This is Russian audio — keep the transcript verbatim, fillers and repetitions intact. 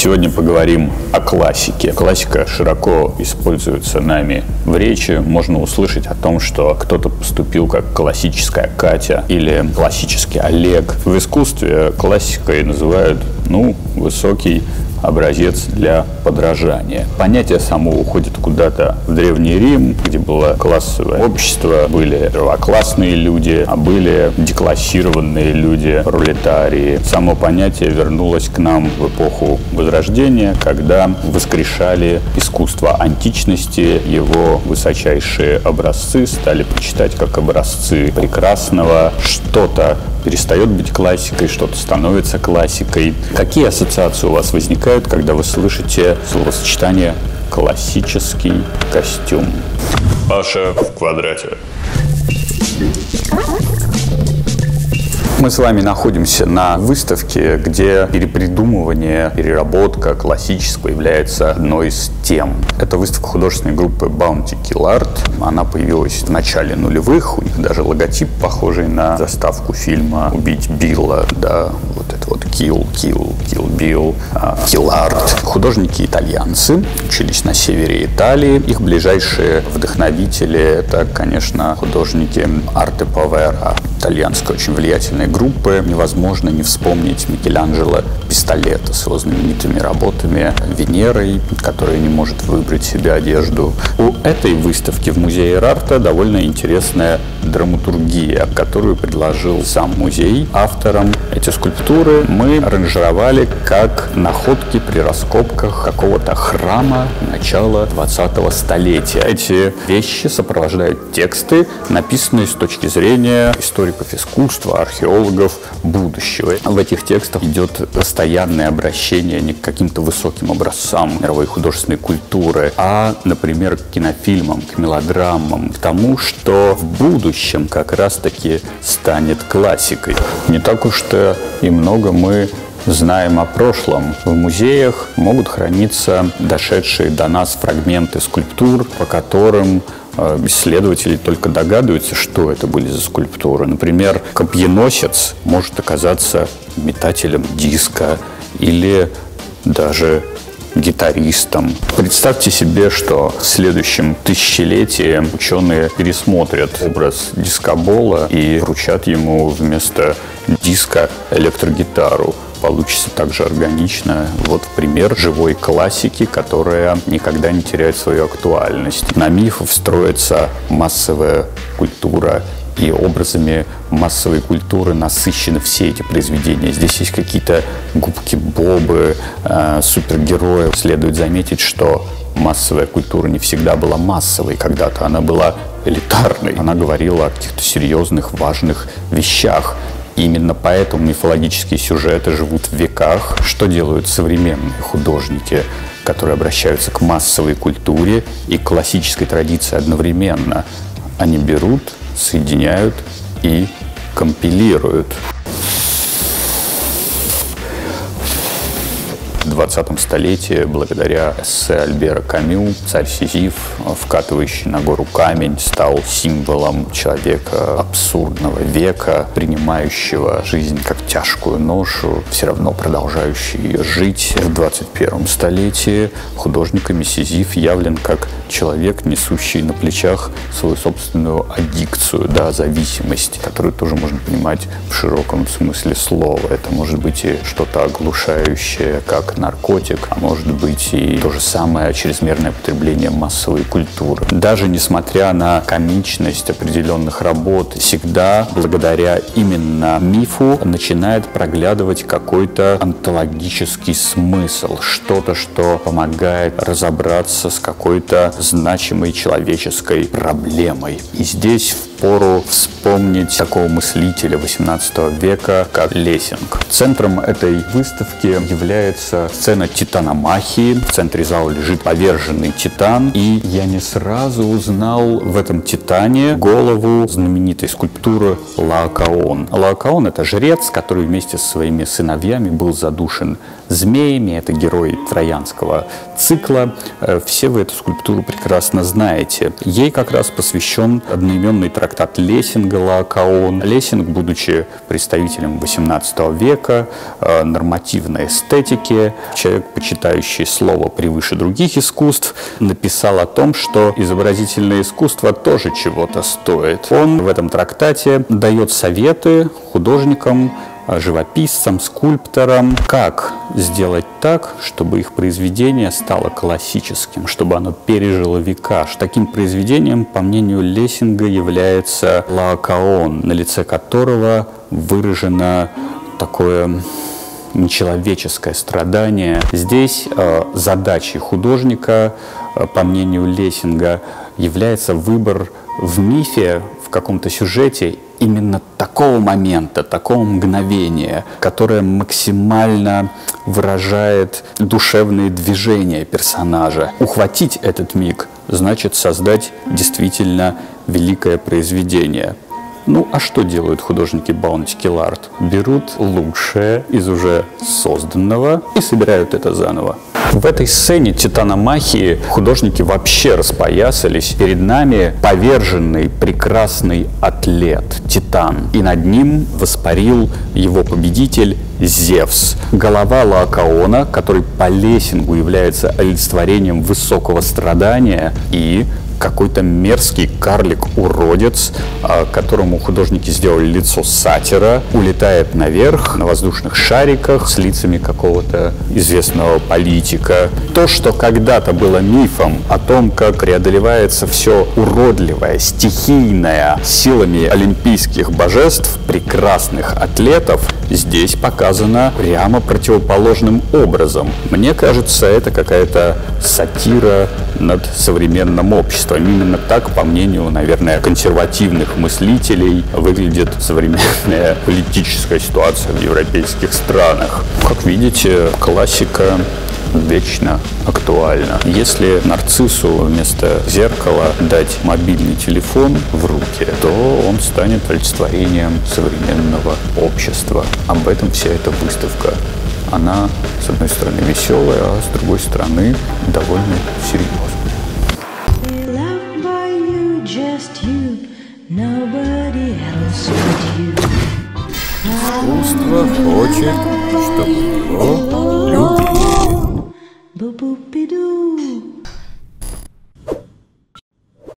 Сегодня поговорим о классике. Классика широко используется нами в речи. Можно услышать о том, что кто-то поступил как классическая Катя или классический Олег. В искусстве классикой называют, ну, высокий образец для подражания. Понятие само уходит куда-то в Древний Рим, где было классовое общество, были первоклассные люди, а были деклассированные люди, пролетарии. Само понятие вернулось к нам в эпоху Возрождения, когда воскрешали искусство античности, его высочайшие образцы стали почитать как образцы прекрасного. Что-то перестает быть классикой, что-то становится классикой. Какие ассоциации у вас возникают, когда вы слышите словосочетание «классический костюм»? Паша в квадрате. Мы с вами находимся на выставке, где перепридумывание, переработка классического является одной из тем. Это выставка художественной группы Bounty Kill Art. Она появилась в начале нулевых. У них даже логотип, похожий на заставку фильма «Убить Билла». Да, вот это вот Kill, Kill, Kill Bill, Kill Art. Художники итальянцы, учились на севере Италии. Их ближайшие вдохновители — это, конечно, художники Arte Povera, итальянской очень влиятельной группы. Невозможно не вспомнить Микеланджело Пистолета с его знаменитыми работами «Венерой», которая не может выбрать себе одежду. У этой выставки в музее Эрарта довольно интересная драматургия, которую предложил сам музей авторам. Эти скульптуры мы аранжировали как находки при раскопках какого-то храма начала двадцатого столетия. Эти вещи сопровождают тексты, написанные с точки зрения историков искусства, археологов будущего. В этих текстах идет постоянное обращение не к каким-то высоким образцам мировой художественной культуры, а, например, к кинофильмам, к мелодрамам, к тому, что в будущем как раз-таки станет классикой. Не так уж-то и много мы знаем о прошлом. В музеях могут храниться дошедшие до нас фрагменты скульптур, по которым исследователи только догадываются, что это были за скульптуры. Например, копьеносец может оказаться метателем диска или даже гитаристом. Представьте себе, что в следующем тысячелетии ученые пересмотрят образ дискобола и вручат ему вместо диска электрогитару. Получится также органично. Вот пример живой классики, которая никогда не теряет свою актуальность. На миф строится массовая культура, и образами массовой культуры насыщены все эти произведения. Здесь есть какие-то губки Бобы, э, супергерои. Следует заметить, что массовая культура не всегда была массовой. Когда-то она была элитарной. Она говорила о каких-то серьезных, важных вещах. Именно поэтому мифологические сюжеты живут в веках. Что делают современные художники, которые обращаются к массовой культуре и к классической традиции одновременно? Они берут, соединяют и компилируют. В двадцатом столетии, благодаря эссе Альбера Камю, царь Сизиф, вкатывающий на гору камень, стал символом человека абсурдного века, принимающего жизнь как тяжкую ношу, все равно продолжающий ее жить. В двадцать первом столетии художниками Сизиф явлен как человек, несущий на плечах свою собственную аддикцию, да, зависимость, которую тоже можно понимать в широком смысле слова. Это может быть и что-то оглушающее, как наркотик, а может быть и то же самое чрезмерное потребление массовой культуры. Даже несмотря на комичность определенных работ, всегда благодаря именно мифу начинает проглядывать какой-то онтологический смысл, что-то, что помогает разобраться с какой-то значимой человеческой проблемой. И здесь впору вспомнить такого мыслителя восемнадцатого века, как Лессинг. Центром этой выставки является сцена титаномахии. В центре зала лежит поверженный титан, и я не сразу узнал в этом титане голову знаменитой скульптуры Лаокоон. Лаокоон — это жрец, который вместе со своими сыновьями был задушен змеями. Это герой троянского цикла. Все вы эту скульптуру прекрасно знаете. Ей как раз посвящен одноименный трактат трактат Лессинга «Лаокоон». Лессинг, будучи представителем восемнадцатого века, э, нормативной эстетики, человек, почитающий слово превыше других искусств, написал о том, что изобразительное искусство тоже чего-то стоит. Он в этом трактате дает советы художникам, живописцам, скульпторам, как сделать так, чтобы их произведение стало классическим, чтобы оно пережило века. Таким произведением, по мнению Лессинга, является Лаокоон, на лице которого выражено такое нечеловеческое страдание. Здесь э, задачей художника, э, по мнению Лессинга, является выбор в мифе, в каком-то сюжете именно такого момента, такого мгновения, которое максимально выражает душевные движения персонажа. Ухватить этот миг значит создать действительно великое произведение. Ну, а что делают художники Bounty Kill Art? Берут лучшее из уже созданного и собирают это заново. В этой сцене Титаномахии художники вообще распоясались. Перед нами поверженный прекрасный атлет, Титан. И над ним воспарил его победитель Зевс. Голова Лаокоона, который по Лессингу является олицетворением высокого страдания, и какой-то мерзкий карлик-уродец, которому художники сделали лицо сатира, улетает наверх на воздушных шариках с лицами какого-то известного политика. То, что когда-то было мифом о том, как преодолевается все уродливое, стихийное силами олимпийских божеств, прекрасных атлетов, здесь показано прямо противоположным образом. Мне кажется, это какая-то сатира над современным обществом. Именно так, по мнению, наверное, консервативных мыслителей, выглядит современная политическая ситуация в европейских странах. Как видите, классика вечно актуальна. Если нарциссу вместо зеркала дать мобильный телефон в руки, то он станет олицетворением современного общества. Об этом вся эта выставка. Она, с одной стороны, веселая, а с другой стороны, довольно серьезная. Искусство хочет, чтобы его любили.